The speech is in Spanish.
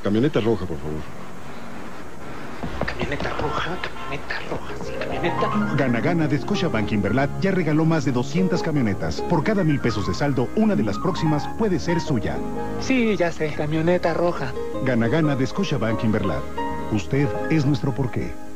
Camioneta roja, por favor. Camioneta roja, sí, camioneta roja. Gana de Scotiabank Inverlat ya regaló más de 200 camionetas. Por cada 1,000 pesos de saldo, una de las próximas puede ser suya. Sí, ya sé, camioneta roja. Gana de Scotiabank Inverlat. Usted es nuestro porqué.